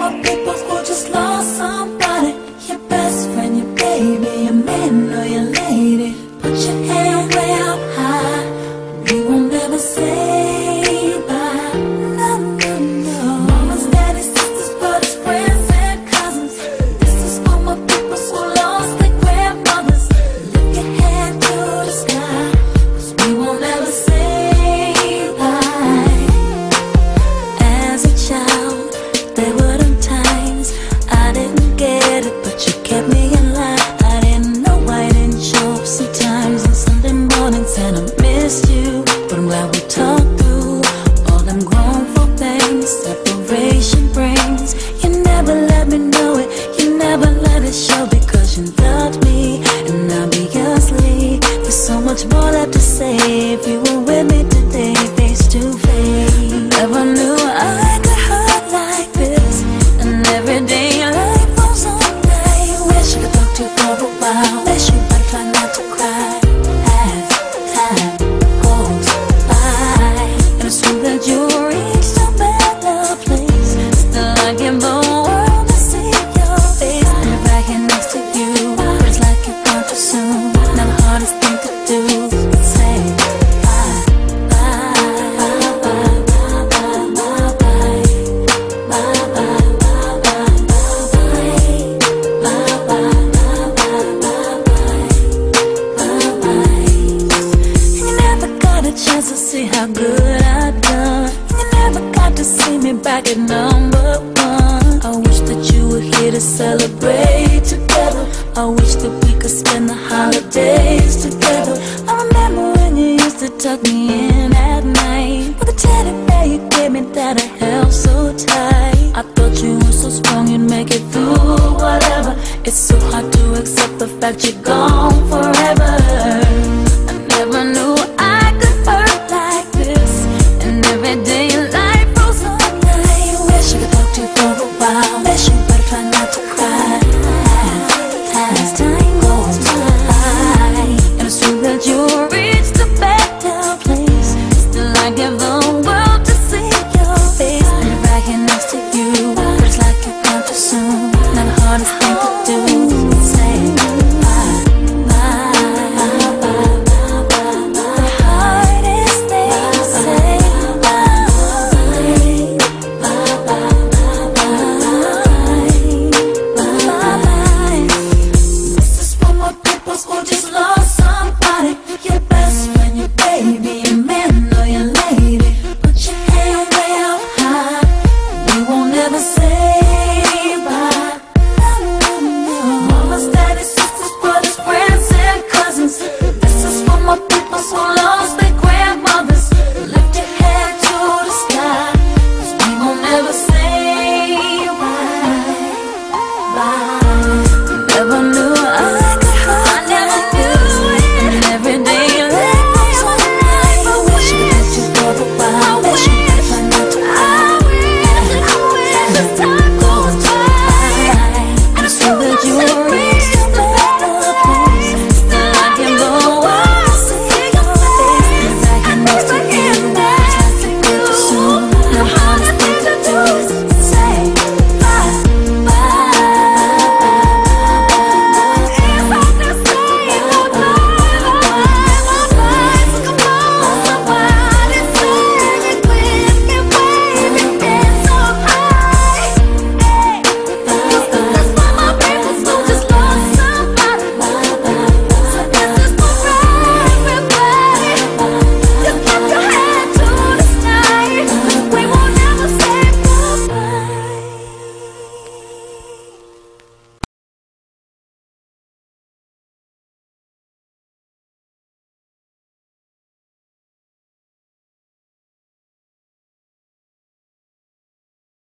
for people who just lost somebody. Your best friend, your baby, your man or your lady. Put your hand way up high. We won't ever say bye. No, no, no. Mamas, daddies, sisters, brothers, friends and cousins. This is for my people who lost their grandmothers. Lift your hand to the sky, 'cause we won't ever say bye. As a child, there were them times I didn't get it, but you kept me alive. I didn't know why I didn't show up sometimes on Sunday mornings, and I missed you. But I'm glad we talked through all them grown folk things separation brings. You never let me know it, you never let it show, because you loved me and obviously there's so much more left to say. If you were with me today, face to face, never knew I could hurt like this. And every day life goes on. I wish I could talk to you for a while. Wish you might try not to cry as time goes by. And it's true that you reached a better place. Still I give the world to see your face. And right here next to you, but it's like you're gone too soon. Now the hardest thing to do is say bye, bye, bye, bye, bye, bye, bye. Chance to see how good I've done. You never got to see me back at number one. I wish that you were here to celebrate together. I wish that we could spend the holidays together. I remember when you used to tuck me in at night with a teddy bear you gave me that I held so tight. I thought you were so strong you'd make it through whatever. It's so hard to accept the fact you're gone